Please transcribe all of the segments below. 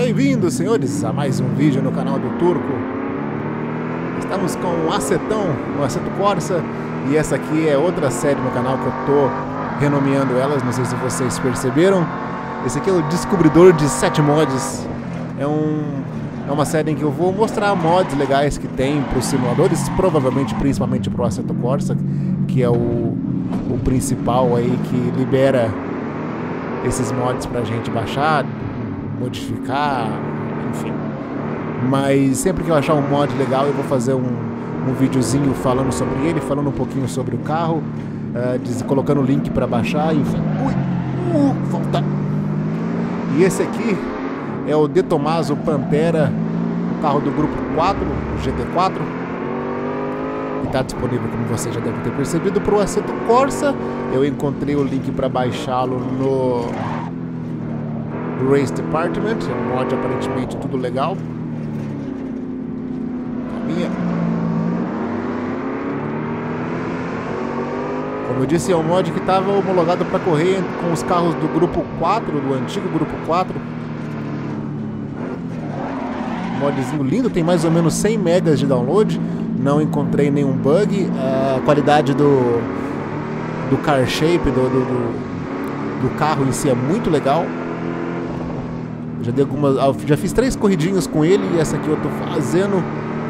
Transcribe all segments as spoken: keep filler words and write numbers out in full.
Bem-vindos, senhores, a mais um vídeo no canal do Turco. Estamos com o Acetão, o Assetto Corsa, e essa aqui é outra série no canal que eu tô renomeando elas, não sei se vocês perceberam. Esse aqui é o Descobridor de Sete Mods. É, um, é uma série em que eu vou mostrar mods legais que tem para os simuladores, provavelmente principalmente para o Assetto Corsa, que é o, o principal aí que libera esses mods pra gente baixar, modificar, enfim. Mas sempre que eu achar um mod legal eu vou fazer um, um videozinho falando sobre ele, falando um pouquinho sobre o carro, uh, diz, colocando o link para baixar, enfim. Ui, uh, volta. E esse aqui é o De Tomaso Pantera, o carro do grupo quatro, o G T quatro. E está disponível, como você já deve ter percebido, para o Assetto Corsa. Eu encontrei o link para baixá-lo no Race Department. É um mod aparentemente tudo legal. Caminha. Como eu disse, é um mod que estava homologado para correr com os carros do grupo quatro, do antigo grupo quatro. Modzinho lindo, tem mais ou menos cem megas de download. Não encontrei nenhum bug. A qualidade do, do car shape, do, do, do, do carro em si é muito legal. Já, dei algumas, já fiz três corridinhas com ele e essa aqui eu tô fazendo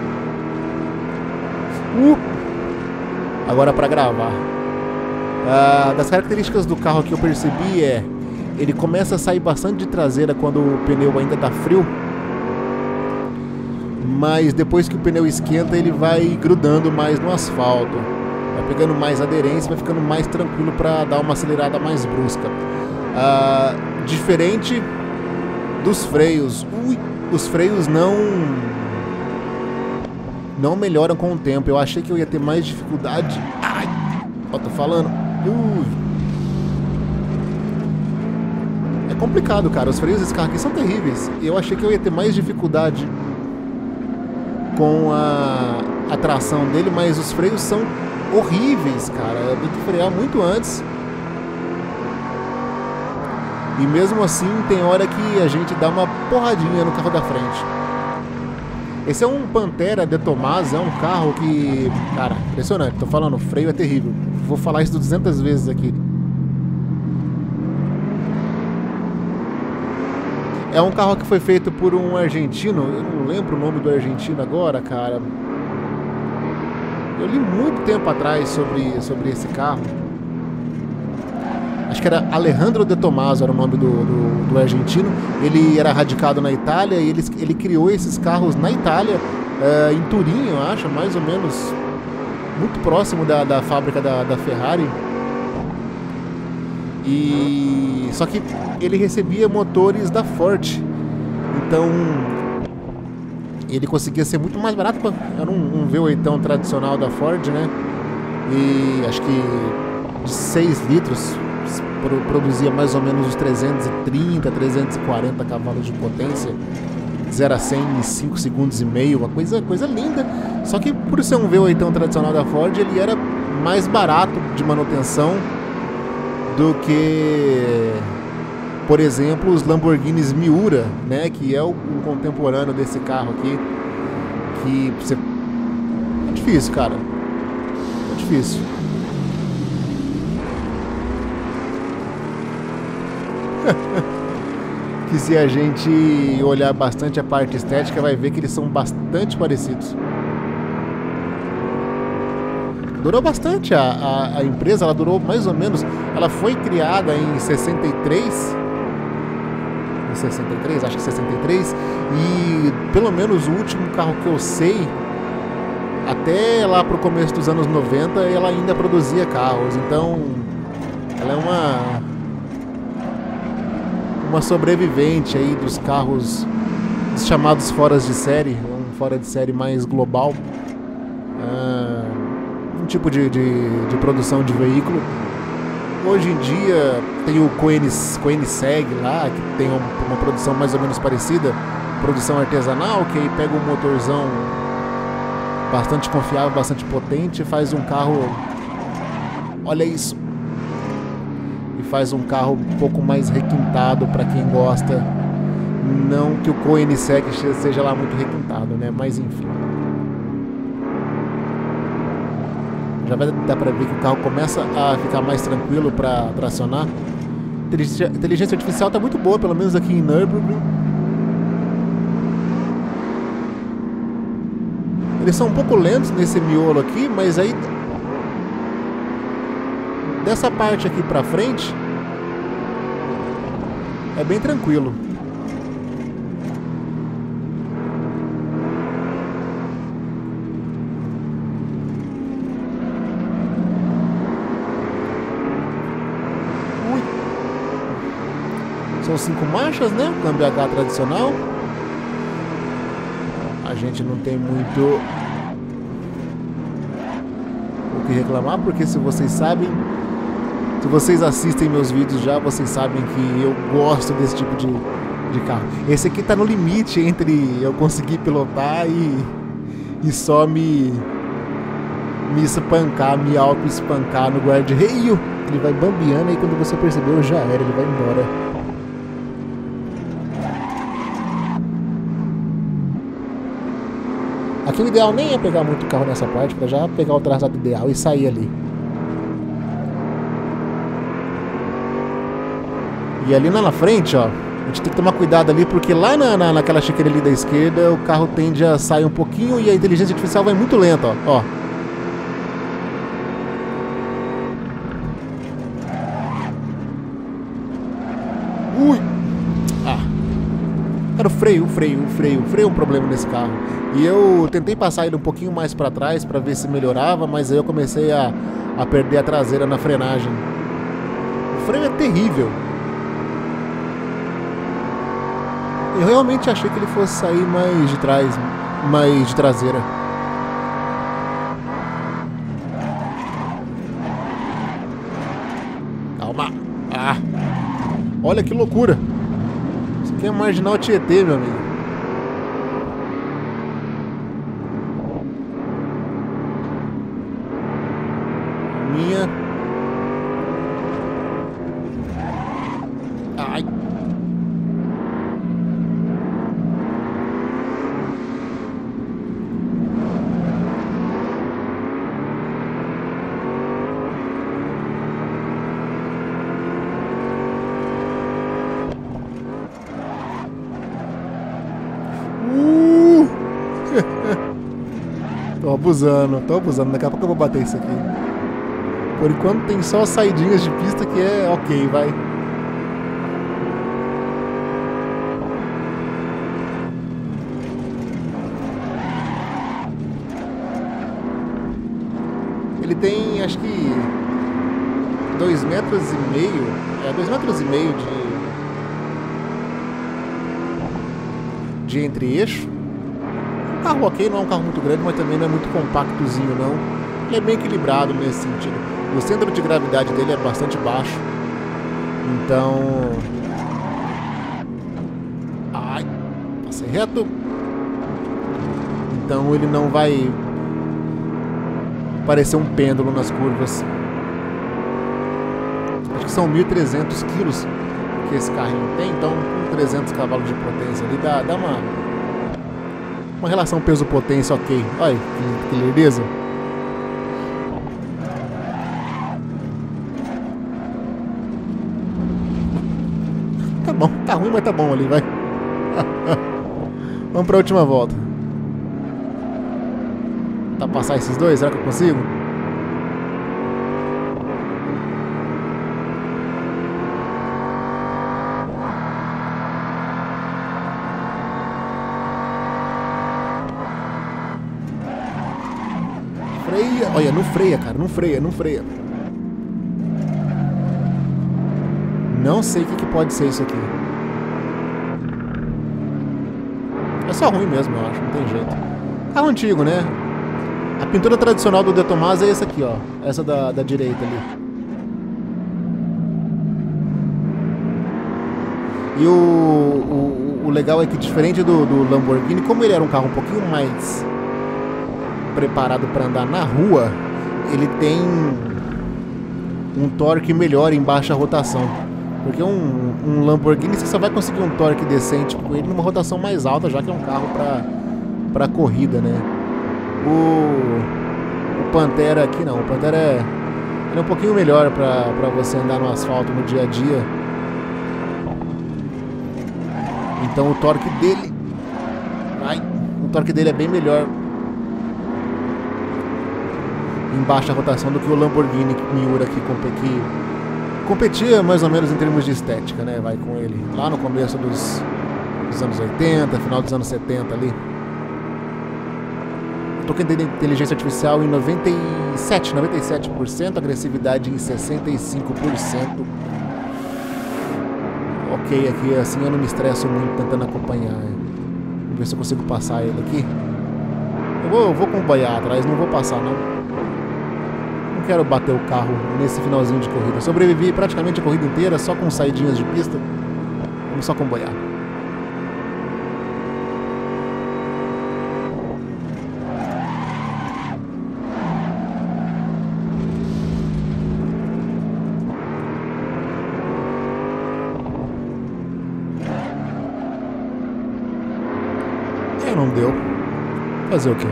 uh, agora para gravar. Uh, das características do carro que eu percebi é: ele começa a sair bastante de traseira quando o pneu ainda tá frio, mas depois que o pneu esquenta ele vai grudando mais no asfalto, vai pegando mais aderência, vai ficando mais tranquilo para dar uma acelerada mais brusca. Uh, diferente dos freios, ui, os freios não não melhoram com o tempo. Eu achei que eu ia ter mais dificuldade. Ai, ó, tô falando. Ui. É complicado, cara. Os freios desse carro aqui são terríveis. Eu achei que eu ia ter mais dificuldade com a, a tração dele, mas os freios são horríveis, cara. Eu tenho que frear muito antes. E mesmo assim tem hora que a gente dá uma porradinha no carro da frente. Esse é um Pantera De Tomaso, é um carro que, cara, impressionante. Tô falando, o freio é terrível. Vou falar isso duzentas vezes aqui. É um carro que foi feito por um argentino. Eu não lembro o nome do argentino agora, cara. Eu li muito tempo atrás sobre, sobre esse carro. Acho que era Alejandro De Tomaso, era o nome do, do, do argentino. Ele era radicado na Itália e ele, ele criou esses carros na Itália, uh, em Turim, eu acho, mais ou menos, muito próximo da, da fábrica da, da Ferrari. E só que ele recebia motores da Ford, então ele conseguia ser muito mais barato. Era um, um V oito tradicional da Ford, né? E acho que de seis litros produzia mais ou menos uns trezentos e trinta, trezentos e quarenta cavalos de potência, zero a cem em cinco segundos e meio, uma coisa, coisa linda. Só que por ser um V oito tradicional da Ford, ele era mais barato de manutenção do que, por exemplo, os Lamborghinis Miura, né, que é o, o contemporâneo desse carro aqui, que você... é difícil, cara, é difícil. Que se a gente olhar bastante a parte estética, vai ver que eles são bastante parecidos. Durou bastante a, a, a empresa, ela durou mais ou menos... Ela foi criada em sessenta e três. Em sessenta e três, acho que sessenta e três. E pelo menos o último carro que eu sei, até lá pro começo dos anos noventa, ela ainda produzia carros. Então, ela é uma... uma sobrevivente aí dos carros dos chamados foras de série, um fora de série mais global, uh, um tipo de, de, de produção de veículo. Hoje em dia tem o Koenigsegg lá, que tem uma, uma produção mais ou menos parecida, produção artesanal, que aí pega um motorzão bastante confiável, bastante potente, e faz um carro, olha isso, faz um carro um pouco mais requintado para quem gosta Não que o Koenigsegg seja lá muito requintado, né? Mas enfim. Já vai dar pra ver que o carro começa a ficar mais tranquilo para tracionar. A inteligência artificial tá muito boa, pelo menos aqui em Nürburgring. Eles são um pouco lentos nesse miolo aqui, mas aí dessa parte aqui pra frente é bem tranquilo. Ui. São cinco marchas, né? Câmbio H tradicional. A gente não tem muito o que reclamar, porque se vocês sabem, se vocês assistem meus vídeos já, vocês sabem que eu gosto desse tipo de, de carro. Esse aqui tá no limite entre eu conseguir pilotar e, e só me, me espancar, me auto-espancar no guarda-reio. Ele vai bambeando e quando você percebeu já era, ele vai embora. Aqui o ideal nem é pegar muito carro nessa parte, para já pegar o traçado ideal e sair ali. E ali lá na frente, ó, a gente tem que tomar cuidado ali, porque lá na, na, naquela chiqueira ali da esquerda, o carro tende a sair um pouquinho e a inteligência artificial vai muito lenta, ó. ó. Ui! Ah! Cara, o freio, o freio, o freio, o freio é um problema nesse carro. E eu tentei passar ele um pouquinho mais para trás para ver se melhorava, mas aí eu comecei a, a perder a traseira na frenagem. O freio é terrível. Eu realmente achei que ele fosse sair mais de trás, mais de traseira. Calma. Ah! Olha que loucura. Isso aqui é marginal Tietê, meu amigo. Minha. Ai. Uh! Tô abusando, tô abusando. Daqui a pouco eu vou bater isso aqui. Por enquanto tem só saidinhas de pista que é ok, vai. Ele tem, acho que, dois metros e meio, é, dois metros e meio de, de entre-eixo. Um carro ok, não é um carro muito grande, mas também não é muito compactozinho, não. Ele é bem equilibrado nesse sentido. O centro de gravidade dele é bastante baixo. Então... Ai, passei reto. Então ele não vai parecer um pêndulo nas curvas. Acho que são mil e trezentos quilos que esse carrinho tem. Então com trezentos cavalos de potência ali dá, dá uma, uma relação peso-potência ok. Olha que, que lerdeza. Tá bom, tá ruim, mas tá bom ali, vai. Vamos pra última volta. Tá passar esses dois? Será que eu consigo? Freia, olha, não freia, cara, não freia, não freia. Não sei o que, que pode ser isso aqui. É só ruim mesmo, eu acho, não tem jeito. Carro antigo, né? A pintura tradicional do De Tomaso é essa aqui, ó. Essa da, da direita ali. E o, o, o legal é que, diferente do, do Lamborghini, como ele era um carro um pouquinho mais preparado para andar na rua, ele tem um torque melhor em baixa rotação. Porque um, um Lamborghini você só vai conseguir um torque decente com ele numa rotação mais alta, já que é um carro pra, pra corrida, né? O, o Pantera aqui não, o Pantera é, ele é um pouquinho melhor pra, pra você andar no asfalto no dia a dia. Então o torque dele, ai, o torque dele é bem melhor em baixa rotação do que o Lamborghini Miura aqui que competia mais ou menos em termos de estética, né? Vai com ele lá no começo dos, dos anos oitenta, final dos anos setenta ali. Token de inteligência artificial em noventa e sete por cento, agressividade em sessenta e cinco por cento. Ok, aqui assim eu não me estresso muito tentando acompanhar. Vou ver se eu consigo passar ele aqui. Eu vou, eu vou acompanhar atrás, não vou passar não. Não quero bater o carro nesse finalzinho de corrida. Sobrevivi praticamente a corrida inteira só com saidinhas de pista. Vamos só acompanhar. É, não deu. Fazer o quê?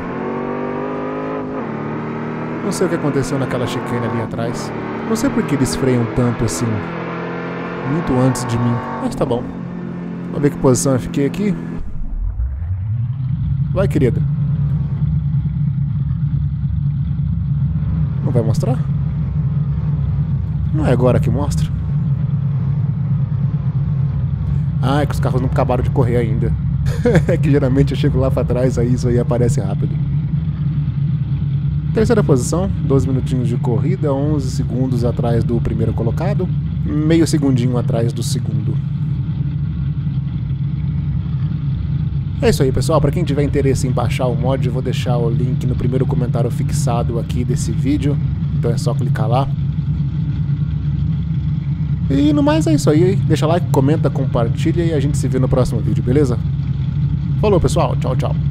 Não sei o que aconteceu naquela chicane ali atrás. Não sei por que eles freiam tanto assim. Muito antes de mim. Mas tá bom. Vamos ver que posição eu fiquei aqui. Vai, querida. Não vai mostrar? Não é agora que mostra. Ah, é que os carros não acabaram de correr ainda. É que geralmente eu chego lá pra trás, aí isso aí aparece rápido. Terceira posição, doze minutinhos de corrida, onze segundos atrás do primeiro colocado, meio segundinho atrás do segundo. É isso aí, pessoal. Para quem tiver interesse em baixar o mod, eu vou deixar o link no primeiro comentário fixado aqui desse vídeo, então é só clicar lá. E no mais é isso aí, deixa like, comenta, compartilha e a gente se vê no próximo vídeo, beleza? Falou, pessoal, tchau, tchau.